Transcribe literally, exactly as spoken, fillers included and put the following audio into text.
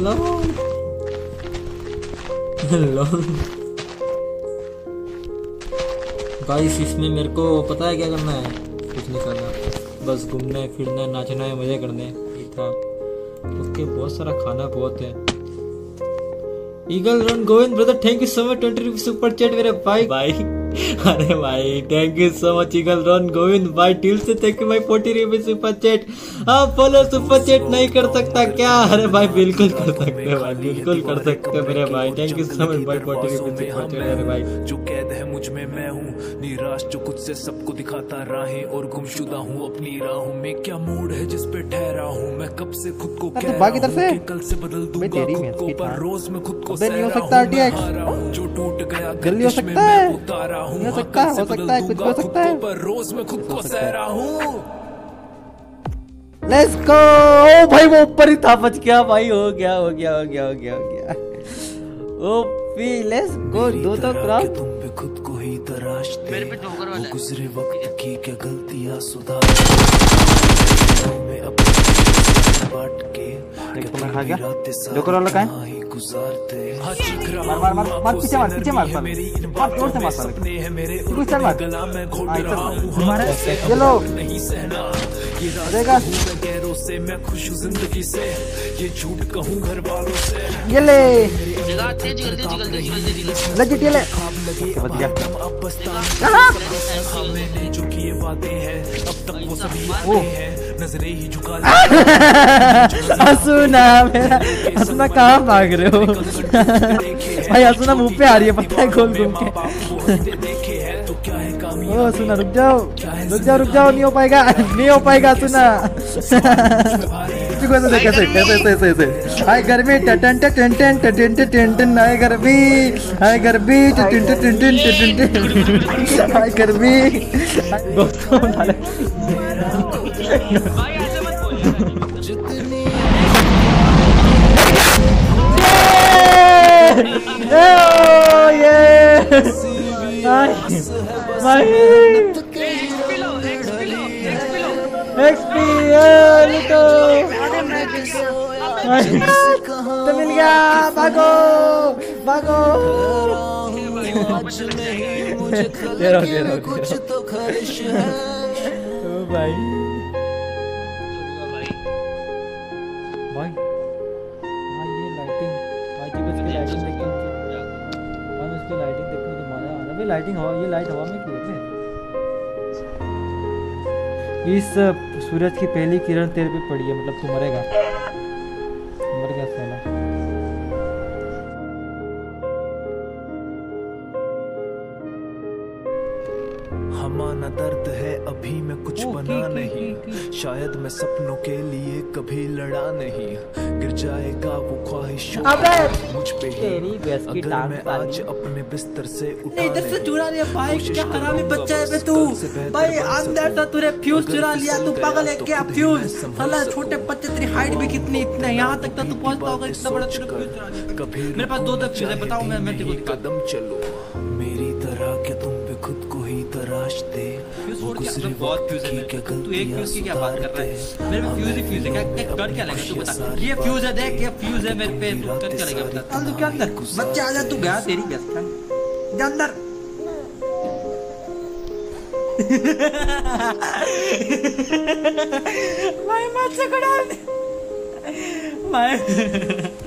Guys इसमें मेरे को पता है क्या करना है, कुछ नहीं करना, बस घूमना फिरना नाचना है मजे करने ही था। उसके बहुत सारा खाना बहुत है। Eagle Run Govind brother thank you so much twenty rupees super chat मेरे भाई भाई अरे भाई thank you so much Eagle Run Govind भाई टिल से थैंक यू भाई फोर्टी रुपीज सुपर चैट। आप फॉलो सुपर चैट नहीं कर सकता क्या? अरे भाई बिल्कुल कर सकते हो भाई, बिल्कुल कर सकते हो मेरे भाई। थैंक यू सो मच भाई फोर्टी रुपीज सुपर चैट मेरे भाई। जो कैद है मुझ में मैं हूँ निराश, जो खुद से सबको दिखाता राहें और गुमशुदा हूँ अपनी राहों में। क्या मूड है जिस पे ठहरा हूँ मैं, कब से खुद को कह रहा हूँ कि कल से बदल दूंगा खुद को, पर रोज मैं खुद को नहीं हो सकता हूँ, जो टूट गया जल्दी हो सकता है, नहीं हो सकता, हो सकता है, कुछ हो सकता है, पर रोज मैं खुद को सह रहा हूँ। Let's go. ओ भाई वो ऊपर ही था, बच गया भाई, हो गया हो गया हो गया हो गया हो गया। OP let's go. दो तो क्रॉस तुम भी खुद को ही तराशते, मेरे पे ठोकर वाला है। गुजरे वक्त की क्या गलतियां सुधार में अपने बांट के देखो मैं खा गया। जोकर वाला कहाँ है? गुजारते मार मार मार मार पीछे मार पीछे मार मार जोर से मार सपने हैं मेरे कुछ चल मार गला में घोट हाँ, रहा हूँ हमारे ये लो नहीं सहना ये देगा राज मैं गैरों से, मैं खुश हूँ जिंदगी से, ये झूठ कहूँ घर वालों से। ये ले जगह तेज जिगल दे जिगल दे जिगल दे जिगल ले जिटिए ले बच गया। अब बस्ता मैंने जो किए वादे हैं अब तक वो सभी आते हैं, नजरें ही झुका हंसुना मेरा हंसुना कहाँ भाग रहे हो भाई? हंसुना मुंह पे आ रही है पता है गोल घूम के। ओ सुना रुक जाओ रुक जाओ रुक जाओ, नहीं हो पाएगा नहीं हो पाएगा सुना। कैसे कैसे कैसे कैसे कैसे हाय गर्मी टन टन टन टन टन टन टन टन हाय गर्मी हाय गर्मी टन टन टन टन टन हाय गर्मी। दोस्तों भाई ऐसे मत बोल। तो मिल गया, भागो भागो। दे रहा दे रहा भाई भाई हाँ ये लाइटिंग भाई जी इसकी लाइटिंग देखो, हम इसकी लाइटिंग देखो तो मजा आ रहा है। लाइटिंग हवा, ये लाइट हवा में क्यों है? इस सूरज की पहली किरण तेरे पे पड़ी है, मतलब तू मरेगा, मर गया साला। हमारा दर्द है अभी मैं कुछ बना नहीं, शायद मैं सपनों के लिए कभी लड़ा नहीं, गिर जाएगा वो ख्वाहिश मुझ पे ही अगर मैं आज अपने बिस्तर से उठा नहीं। इधर से चुरा लिया भाई, क्या हरामी बच्चा है बे तू भाई। अंदर था तूने फ्यूज चुरा लिया, तू पागल है क्या? फ्यूज साला छोटे बच्चे, तेरी हाइट भी कितनी, इतना यहाँ तक था तू पहुंचता होगा, इतना बड़ा तूने फ्यूज चुरा लिया। मेरे पास दो तक चीजें बताओ, मैं मैं तेरे को कदम चलो मेरी तरह के तुम भी खुद को ही तराशते, वो गुजरे बहुत फ्यूज है। तू एक फ्यूज की क्या बात कर रहा है? मेरे पे फ्यूज ही फ्यूज है, क्या क्या कर क्या लगा तू बता। ये फ्यूज है, देख ये फ्यूज है मेरे पे, तू कर क्या लगा बता। चल तू क्या अंदर बच्चा आ जा, तू गया तेरी बेस्ट फ्रेंड जा अंदर। मैं मत से कड़ा मैं